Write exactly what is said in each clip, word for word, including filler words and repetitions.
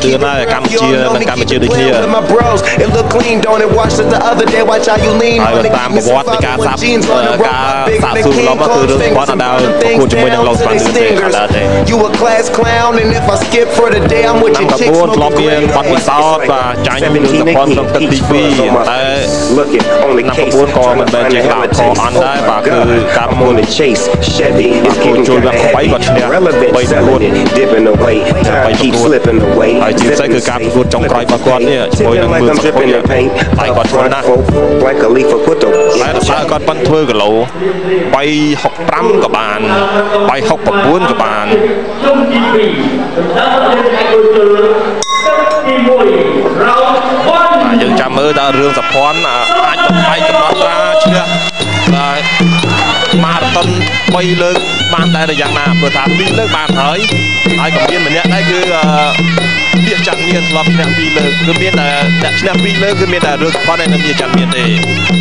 เดือนได้กำเชียร์นั่งกำเชียร์ด้วยเชียร์ไอ้ตามกับวัดในการซับการสาบสูญเราก็คือเรื่องวัดดาวคุณจะไม่ยังลงสมันเดือนเองได้เลยนั่งกับบุญล็อบบี้ปัดมิซอสvà trái những đường tập quan trong từng ti viแต่นักบุญก็มันเป็นเจ้าขออันได้vàคือการมุ่งคุณช่วยแบบไปก่อนเนี่ยไปบุญไปบุญไอ้จริงใช่คือการบุญจงกรอยประกวดเนี่ยช่วยนักบุญสักคนเนี่ยไปก่อนช่วยนะและถ้าก่อนปั้นถ้วยกับเราไปหกปั๊มกับบานไปหกปับบุญกับบานยังจำเมื่อดาวเรืองสะพอนอาจจะไปกับน้องราเชื่อมาต้นไปเลิกบ้านได้หรือยังนะเปิดถามปีเลิกบ้านเฮ้ยไอ้กับเมียนเหมือนเนี้ยได้คือเบี้ยจันเมียนรับเนี่ยปีเลิกคือเมียนแต่เนี่ยปีเลิกคือเมียนแต่เรืองสะพอนในนั้นเบี้ยจันเมียนเอง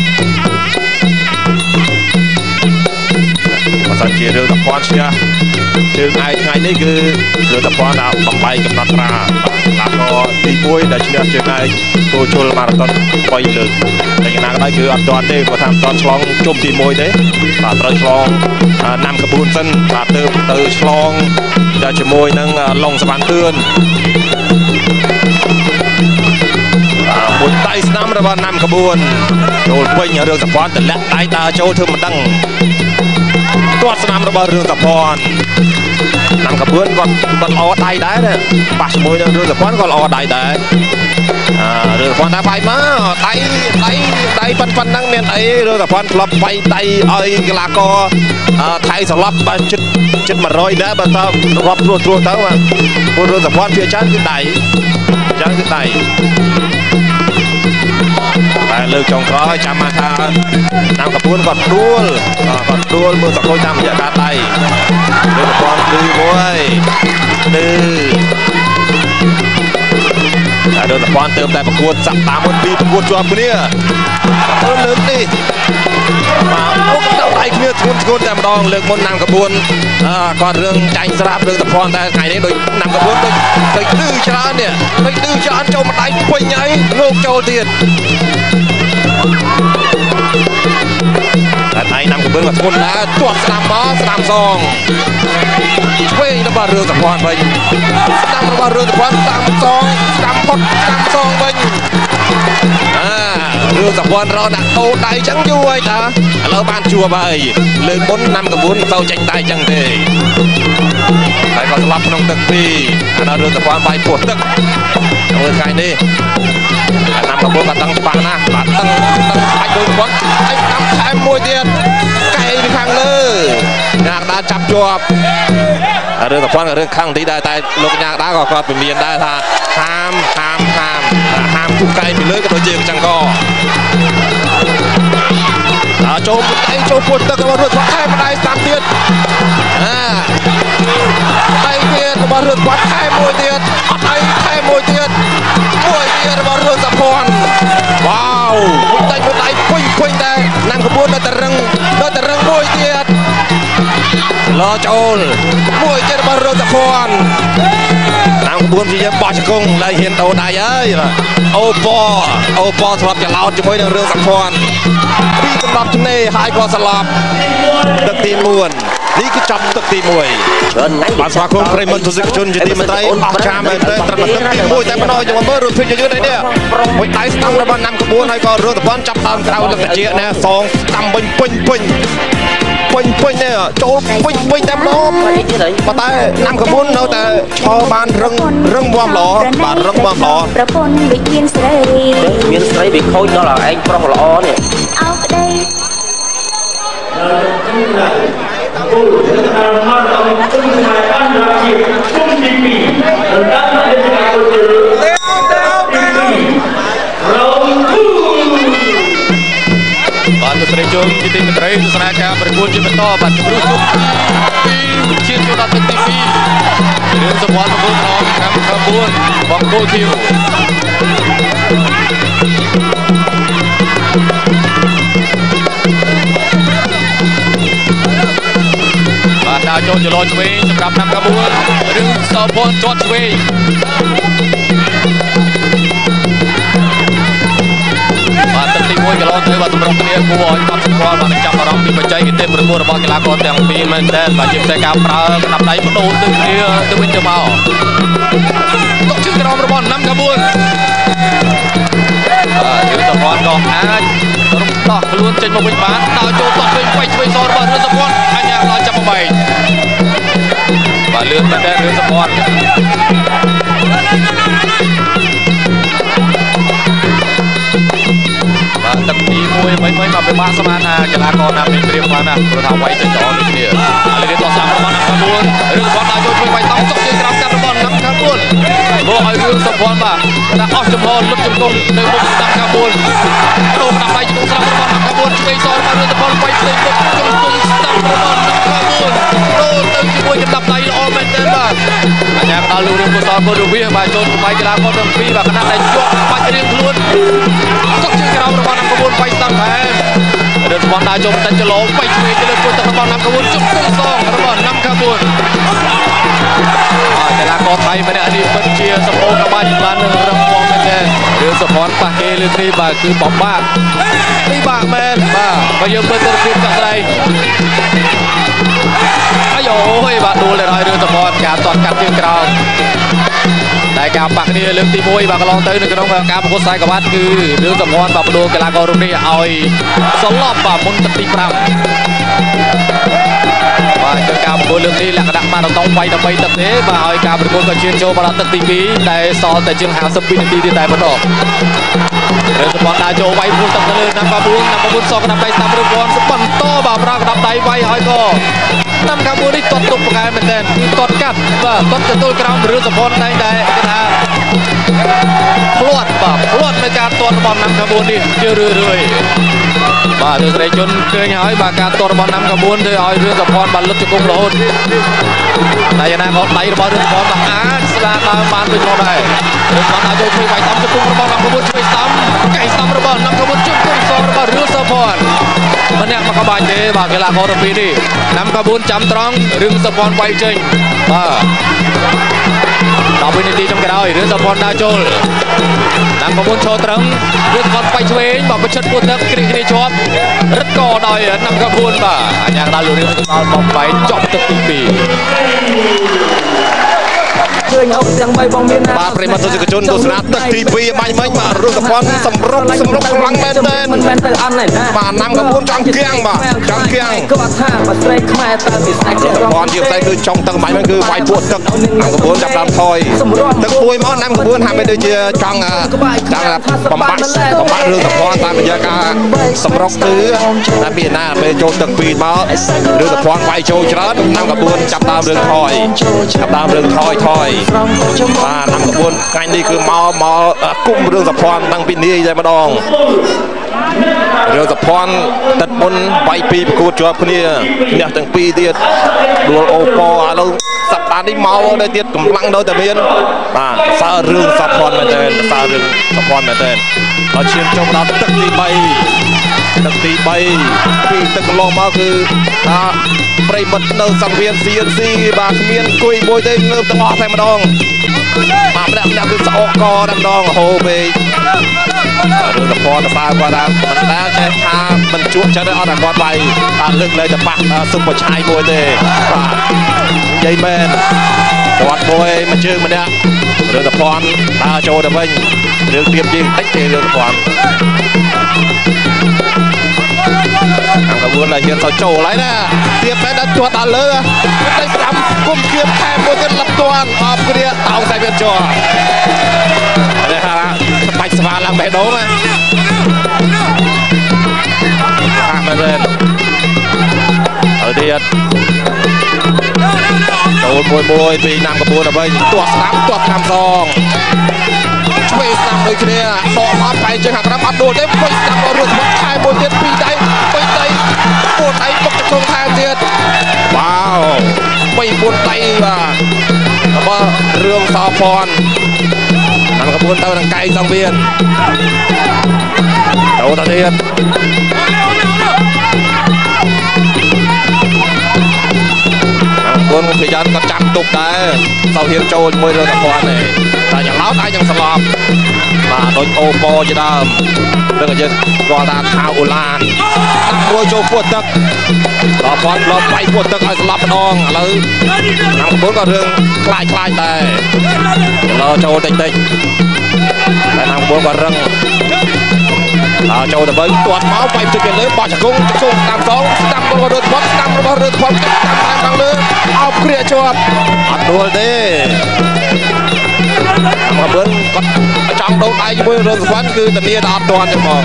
ภาษาจีนเรืองสะพอนเชื่อคือไงไงนี่คือเรือตะพอนดาวต่อไปกับนักราแล้วก็ตีปุ้ยได้ชนะเจอไงตัวชลมาราธอนไปเลยแต่ยังไงก็ได้คืออัดตอนนี้มาทำตอนฉลองจุ่มตีมวยเด้ตอนฉลองนำกระบุนเส้นตาเติมเติมฉลองได้จมวยนั่งลงสะพานเตือนบุญไต่สนามระบายนำกระบุนโดนไปเรือตะพอนแต่และไต่ตาโจเธอมันดังตัวสนามระบายเรือตะพอนนำกระเบื้องก็ก็รอได้ได้เลยปัสมวยเรือตะพอนก็รอได้ได้เรือตะพอนได้ไปมาไต่ไต่ไต่ปันปันนั่งเมียนไต่เรือตะพอนหลบไปไต่ไอ้กลาก็ไทยสลับมาจุดจุดมาร้อยได้บัดนี้รอบตัวตัวเท่ามาเรือตะพอนเพียจ้าขึ้นไต่จ้าขึ้นไต่แต่เลือกจงคอยจำมาทางนำกระปุนกอดดูลกอดดูลมือสักคนจำอย่าการไต่เลือกความดื้อมวยดื้อแต่เดินตะพอนเติมแต่ประกวดสับตามบนปีประกวดจวบคนนี้เออเลือกดิมาโอ้กระไต่เนี่ยทุนทุนแต่มาดองเลือกบนนำกระปุนก่อนเรื่องใจสลับเรื่องตะพอนแต่ไงนี่โดยนำกระปุนโดยโดยดื้อชาเนี่ยโดยดื้อชาโจมาไต่ไปไงโง่โจเตียนแต่ไทยนำกระเบื้องมาทุนแล้วตรวจสนามบอสนามซองเว้ยนับว่าเรือตะพอนไปนำนับว่าเรือตะพอนตามซองตามพดตามซองไปเรือตะพอนเราหนักโตได้จังยุ้ยจ้ะเราบ้านชัวไปเลือกบนนำกระบุนเต้าจังได้จังเดย์ไทยก็สลับน้องตึกปีเราเรือตะพอนไปปวดตึกเอาเลยใครนี่นำกระบุนมาตั้งปากนะตั้งตั้งไอ้โดนบอลไอ้นำไอ้มวยเดียดไก่ไปทางเลยอยากได้จับจวบเรื่องตะพอนกับเรื่องข้างที่ได้แต่ลูกยากได้ก็ก็เป็นเมียนได้ท่าห้ามห้ามห้ามห้ามทุกไก่ไปเลยก็โดนเจียงจังก็โจมไอ้โจมปวดตะกบเรือวัดไข่มาได้สามเดือนไอ้เดือนมาเรือวัดไข่มวยเดือนไอ้ไข่มวยเดือนมวยเดือนมาเรือตะพอนว้าวไต่ไต่พุ่งพุ่งแต่นั่งขบวนแต่รังแต่รังมวยเดือนรอโจลมวยเดือนมาเรือตะพอนนั่งขบวนที่จะบอชกงเลยเห็นโตได้เอ้ยโอปอโอปอสลับจะเล่าจะมวยในเรือตะพอนปีสลับทุนเน่หายก็สลับตึกตีมวนนี่คือจับตึกตีมวยบางสมาคมใครมันทุกชนจะตีมันไตออกชามมันเลยตระหนักตึกตีมวยแต่มันน้อยจังว่าเมื่อรุ่นพี่จะยืดได้เนี่ยมวยไตสตัมระบาดนำขบวนให้ก็เรือตะพอนจับตามเราตั้งแต่เจี๊ยเนี่ยสองตำปุ่นปุ่นปุ่นปุ่นปุ่นเนี่ยโจปุ่นปุ่นแต่ล้มมาแต่นำขบวนเอาแต่ชอบ้านเรื่องเรื่องบวมหล่อบ้านเรื่องบวมหล่อประพนวิเวียนใส่เวียนใส่วิโคตรlà anh proหล่อเนี่ยเอาไปได้บ้านตุเรจงที่ตีมันเรย์สระแกบริบูรณ์จีบต่อบัตรรู้จุดที่เชียร์จุดตัดตีฟีเรื่องสมวันบุญน้องทำขบวนบังโกทิวดาวโจนจะรอช่วยสำหรับนำขบวนเรื่องสอบพลจอดช่วยវាគួរឲ្យកត់សម្គាល់បានចាប់អារម្មណ៍ពីបច្ចេកទេសប្រកួតរបស់កីឡាករទាំងពីរមែនទែនបាទជាពិសេសការប្រើក្តាប់ដៃបដូរទៅគ្នាទៅវិញទៅមកទុកជើងក្រោមរបស់ណាំកាបួនបាទយុទ្ធភ័ណ្ឌក៏អាចរំដោះខ្លួនចេញមកវិញបានដល់ចូលតត់វិញបៃឆ្វេងសរបស់យុទ្ធភ័ណ្ឌអញ្ញាដល់ចាប់បែកបាទលឿនមែនទែនយុទ្ធភ័ណ្ឌទឹកទីមួយមិនមិនមកពិបាកស្មានថាកីឡាករណាមានព្រៀបបានណាព្រោះថាវាយទៅចោលដូចគ្នាឥឡូវនេះតោះសាប់របស់ណាំកាបួនរឿងគាត់ដល់ចូលជួយវាយតង់សុកជាក្រោមកាត់របស់ណាំកាបួនមកឲ្យរឿងសុភ័ណ្ឌបាទគាត់អស់ចំហលលុបចំគង់នៅមុខណាំកាបួនដូរដាក់ដៃចំស្រាប់របស់ណាំកាបួនឆ្វេងសររបស់រឿងសុភ័ណ្ឌវាយឆ្វេងមុខចំគង់ស្ដាប់របស់ណាំកាបួនដូរទៅជាមួយចំដាប់ដៃល្អមែនទែនបាទអញ្ញាដល់លោករឿងកុសលកូនរវាបាទចូលទៅវាយកីឡាករទាំងពីរបាទខណៈតែជាប់បាច់រៀងខ្លួនសុកជាក្រោមរបស់ណាំកាបួនវាយតាមដែររឿងសុភ័ណ្ឌដើរចូលបន្តិចចលោវាយឆ្វេងទៅលើគួរទឹករបស់ណាំកាបួនជុំគង់សងរបស់ណាំកាបួនកីឡាករថៃម្នាក់នេះពិតជាសម្បូរក្បាច់បាននឹងរឹងមាំមែនទេរឿងសុភ័ណ្ឌប៉ះគេលើនេះបាទគឺបបាក់ពិបាកមែនបាទបើយើងមើលទៅរបៀបចាក់ស្ដីអាយអូយបាទដួលទៅហើយរឿងសុភ័ណ្ឌការតត់កាត់ជើងក្រោមតែការប៉ះគ្នាលើកទីមួយបាទកន្លងទៅនៅក្នុងការប្រកួតខ្សែក្បាត់គឺរឿងសុភ័ណ្ឌបាទបដូរកីឡាកររូបនេះឲ្យសន្លប់បាទមុនទឹកទី5បាទជាការប្រកួតលើកនេះលក្ខណៈបានរំដងវាយដើម្បីទឹកទេបាទហើយការប្រកួតក៏ឈានចូលមកដល់ទឹកទី2ដែលសល់តែជាងห้าสิบពីរនាទីទៀតតែប៉ុណ្ណោះរឿងសុភ័ណ្ឌដើរចូលវាយព្រោះទឹកទៅលើណាំកាបួនណាំកាបួនសងក្តាប់ដៃស្ដាប់រឿងព័ន្ធបន្តបាទប្រើក្តាប់ដៃវាយហើយក៏ណាំកាបួននេះទាត់ទុកប្រកែមែនទែនគឺទាត់កាត់បាទទាត់ទៅទល់ក្រោមរឿងសុភ័ណ្ឌតែតែគេថាផ្លាត់បាទផ្លាត់នៅការទាត់របស់ណាំកាបួននេះជារឿយរឿយបាទទស្សនិកជនឃើញហើយបាទការទាត់របស់ណាំកាបួនធ្វើឲ្យរឿងសុភ័ណ្ឌបានលុបជង្គង់រហូតតែយ៉ាងណាក៏ដៃរបស់រឿងសុភ័ណ្ឌអាចស្ដារដើមបានដូចមកដែររឿងសុភ័ណ្ឌអាចចូលជួយវាយតំជង្គង់របស់ណាំកាបួនជួយស្ដាំកែស្ដាំរបស់ណាំកាបួនជង្គង់សងរបស់រឿងសុភ័ណ្ឌម្នាក់មកក្បាច់ទេបាទកីឡាករទាំងពីរនេះណាំកាបួនចាំត្រង់រឿងសុភ័ណ្ឌវាយចេញបាទដល់វិនាទីចុងក្រោយរឿងសុភ័ណ្ឌដើរចូលណាំកាបួនឈរត្រឹងរឿងសុភ័ណ្ឌវាយឆ្វេងបាទប្រឈិតពោះទឹកគ្រីគ្នាជាប់រឹតកដោយណាំកាបួនបាទអញ្ញាដល់លោករឿងដល់បំបែកចប់ទឹកទី2ឃើញអត់ទាំងបីបងមានបាទប្រិមត្តទស្សនិកជនទស្សនាទឹកទី2បាញ់មិញបាទរឿងសុភ័ណ្ឌសម្រុកសម្រុកខ្លាំងមែនទែនមិនមែនទៅអន់ទេណាបាទណាំកាបួនចង់គៀងបាទចង់គៀងគាត់ថាបើស្រីខ្មែរតើវាស្អែកសុភ័ណ្ឌជាផ្ទៃគឺចង់ទឹកបាញ់មិញគឺវាយពោះទឹកណាំកាបួនចាប់ដើមថយទឹកពួយមកណាំកាបួនហាក់បីដូចជាចង់ចង់បំបាក់បំបាក់រឿងសុភ័ណ្ឌតាមរយៈការសម្រុកគឺតែពីណាពេលចូលទឹកពីមករឿងសុភ័ណ្ឌវាយចូលច្រើនណាំកាបួនចាប់ដើមរឿងថយចាប់ដើមរឿងថយថយបាទណាំកាបួនថ្ងៃនេះគឺមកមកគុំរឿងសុភ័ណ្ឌតាំងពីនាយតែម្ដងរឿងសុភ័ណ្ឌទឹកមុនវាយពីប្រកួតជាប់គ្នាអ្នកទាំងពីរទៀតដួលអូប៉ឥឡូវសប្តាហ៍នេះមកដល់ទៀតកម្លាំងដល់តែមានបាទសើរឿងសុភ័ណ្ឌមែនទែនសើរឿងសុភ័ណ្ឌមែនទែនដល់ឈានចូលដល់ទឹកទី3ទឹកទី3ពីទឹកកន្លងមកគឺថាប្រិមិត្តនៅសង្វៀន C N C បាទគ្មានគួយមួយទេងើបទាំងអស់តែម្ដងបាទម្នាក់ម្នាក់គឺស្អកកតែម្ដងហូពេករឿងសុភ័ណ្ឌសើគាត់ថាមិនដែលចេះថាមិនជួបចិត្តអត់តែគាត់វាយតែលើកលែងតែប៉ះសុបឆាយមួយទេបាទនិយាយមែនគាត់មួយមួយជើងម្នាក់រឿងសុភ័ណ្ឌដើរចូលទៅវិញរឿងទៀបជាងតិចទេរឿងសុភ័ណ្ឌអង្គកាបួនតែហ៊ានទៅចូលហើយណាទៀបតែដល់ជាប់ដល់លើតែស្ដាំគុំគៀបថែមមួយទៀតលឹកទាន់អបគ្រាតោងខ្សែវាជាប់នេះថាបាច់ស្វាឡើងបេះដូងណាអាមែនទេហើយទៀតចូលមួយមួយពីណាំកាបួនទៅវិញទាស់ស្ដាំទាស់ខាំសងឆ្វេងស្ដាំដូចគ្នាដកមកបែកជើងខាងក្រោមអត់ដួលទេពុយស្ដាំដល់រួចមកខែមួយទៀតពីរដៃបីដៃពោះដៃបុកទៅក្នុងថែមទៀតវ៉ាវបីបួនដៃបាទរបស់រឿងសោភ័ណ្ឌណាំកាបួនទៅនឹងកែងសង្វៀនចូលទៅទៀតណាំកាបួនប្រយ័ត្នគាត់ចាំទុកដែរទៅហ៊ានចូលជាមួយរឿងសុភ័ណ្ឌទេតែយ៉ាងឡោតអាចនឹងស្លាប់បាទដូចអូប៉ូជាដើមឬក៏យើងគាត់ថាថាអូឡានមួយចូលពោះទឹកដល់ផតលបបៃពោះទឹកឲ្យស្លាប់ម្ដងឥឡូវណាំក្បួនក៏រឿងខ្លាចខ្លាចដែរឡោចូលតិចតិចតែណាំក្បួនក៏រឹងដល់ចូលទៅបើទាត់មកបៃទឹកទៅលើបោះចង្គង់ចង្គង់តាមសងស្ដាំរបស់រត់ផតស្ដាំរបស់រត់ផតតាមតាមខាងលើអោបគ្រាជាប់អត់ដួលទេមកបឿនគាត់ចង់ដូរដៃជាមួយរឿងសុវណ្ណគឺធានាថាអត់ទាន់ទេហ្មង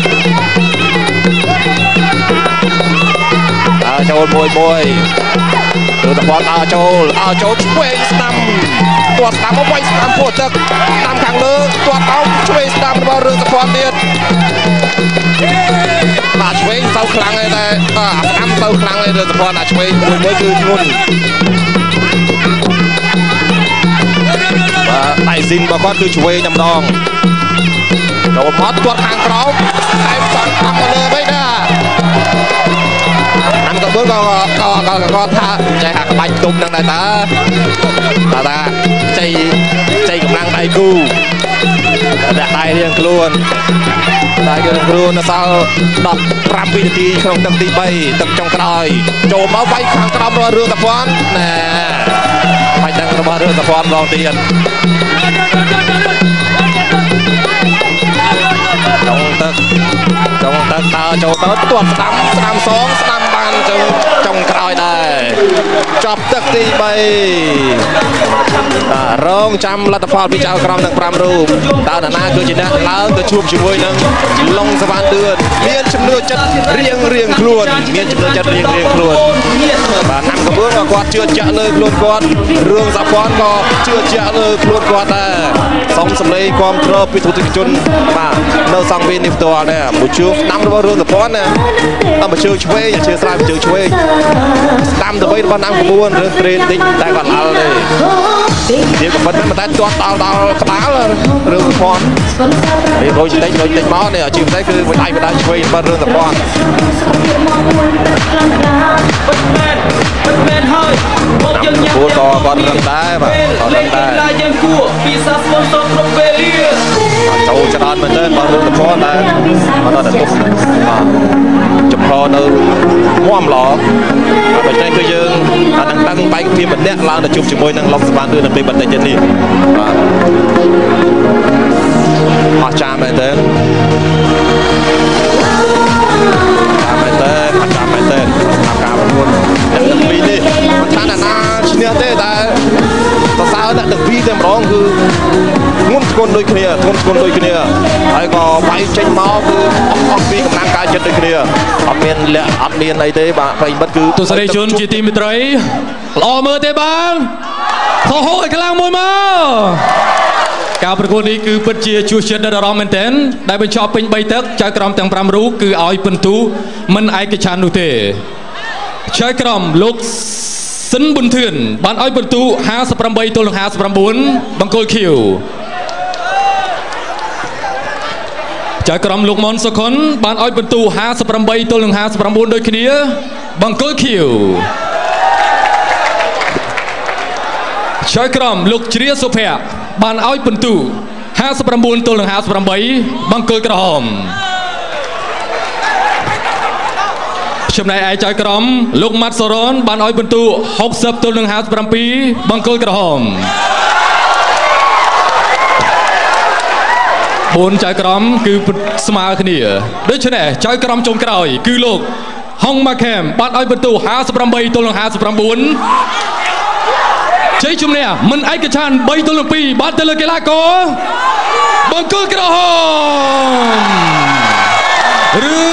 អើចូលមួយមួយរឿងសុវណ្ណអើចូលអើចូលឆ្វេងស្ដាំទាត់ស្ដាំមកវាយស្ដាំពោះទឹកស្ដាំខាងលើទាត់អោបឆ្វេងស្ដាំរបស់រឿងសុវណ្ណទៀតបាទឆ្វេងទៅខ្លាំងទេតែអាស្ដាំទៅខ្លាំងទេរឿងសុវណ្ណអាឆ្វេងមួយមួយគឺធ្ងន់ដៃស៊ីនរបស់គាត់គឺឆ្វេងតែម្ដងចូលមកទាត់ខាងក្រោមតែបាត់តាមលើវិញណាអានក៏មើលក៏ក៏ក៏ថាចេះហាក់ក្បាច់ទុំនឹងដែរតើតើថាជ័យជ័យកម្លាំងដៃគូដាក់ដៃរៀងខ្លួនដៃរៀងខ្លួននៅសល់ដប់ប្រាំវិនាទីក្នុងទឹកទីបីទឹកចុងក្រោយចូលមកវាយខាងក្រោមរបស់រឿងតាពាន់ណែបាច់ដឹងរបស់រឿងតាពាន់ម្ដងទៀតចុងទឹកចុងទឹកតើចូលទៅទាត់ស្ដាំស្ដាំសងស្ដាំបានទៅចុងក្រោយដែរចប់ទឹកទីបីរងចាំលទ្ធផលពីចៅក្រមទាំងប្រាំរូបតើនរណាគឺជាអ្នកឡើងទៅជួបជាមួយនឹងឡុងសវណ្ណឌឿនមានចំនួនចិត្តរៀងរៀងខ្លួនមានចំនួនចិត្តរៀងរៀងខ្លួនបាទណាំកបឿនក៏គាត់ជឿជាក់លើខ្លួនគាត់រឿងសាព័ន្ធក៏ជឿជាក់លើខ្លួនគាត់ដែរសូមសម្លេងគាំទ្រពីទស្សនិកជនបាទនៅសង្វេននេះផ្ទាល់ដែរមួយជើងស្ដាំរបស់រឿងសាព័ន្ធណាដល់មួយជើងឆ្វេងជឿស្រាយមួយជើងឆ្វេងស្ដាំទៅវិញរបស់ណាំកបឿនរឿងត្រេនតិចតែគាត់អល់ទេវាក៏ប៉ុន្តែមិនតែទាត់ដល់ដល់ក្បាលរឿងសាព័ន្ធវារយតិចរយតិចមកនេះអាជីវតែគឺមួយដៃមួយដៃឆ្វេងរបស់រឿងសាព័ន្ធមែនហើយមកយើងញ៉ាំគាត់ក៏គាត់រឹងដែរបាទគាត់រឹងដែរឡាយើងគួរពីសាស្វនសគ្រប់វេលាចូលច្រើនមែនទេបាទរឿងសាព័ន្ធដែរមកដល់តែទុកបាទចំហនៅមាំល្អបើចឹងគឺយើងអានឹងដឹងបែកភាពម្នាក់ឡើងទៅជួបជាមួយនឹងឡុកសវណ្ណឌឿននៅពេលបន្តិចទៀតនេះបាទអស្ចារ្យមែនទេតាមមែនទេអស្ចារ្យមែនទេតាមការប្រកួតអ្នកទាំងពីរនេះមិនថាណាឈ្នះទេតែសរសើរអ្នកទាំងពីរតែម្ដងគឺធ្ងន់ធ្ងរដូចគ្នាធ្ងន់ធ្ងរដូចគ្នាហើយក៏វាយចេញមកគឺអស់ពីកម្លាំងកាយចិត្តដូចគ្នាអត់មានលក្ខអត់មានអីទេបាទប្រិយមិត្តគឺទស្សនិកជនជាទីមេត្រីល្អមើលទេបងខុសហូរឲ្យខ្លាំងមួយមកការប្រកួតនេះគឺពិតជាជួសជិតដល់អារម្មណ៍មែនទែនដែលបញ្ចប់ពេញបីទឹកចៅក្រមទាំងប្រាំរូបគឺឲ្យពិន្ទុមិនឯកច្ឆន្ទនោះទេចៅក្រមលោកសិនប៊ុនធឿនបានឲ្យពិន្ទុห้าสิบแปดទល់នឹងห้าสิบเก้าបង្គោលខៀវចៅក្រមលោកមុនសុខុនបានឲ្យពិន្ទុห้าสิบแปดទល់នឹងห้าสิบเก้าដូចគ្នាបង្គោលខៀវចៅក្រមលោកជ្រាសុភ័ក្របានឲ្យពិន្ទុห้าสิบเก้าទល់នឹងห้าสิบแปดបង្គោលក្រហមចំណែកឯចៅក្រមលោកម៉ាត់សរនបានឲ្យពិន្ទុหกสิบទល់នឹងห้าสิบเจ็ดបង្គោលក្រហមបួនចៅក្រមគឺស្មើគ្នាដូច្នេះចៅក្រមចុងក្រោយគឺលោកហុងម៉ាខេមបានឲ្យពិន្ទុห้าสิบแปดទល់នឹងห้าสิบเก้าជ័យជំនះមិនឯកច្ឆន្ទបីទល់នឹងពីរបាត់ទៅលើកីឡាករបង្គោលក្រហមរឿង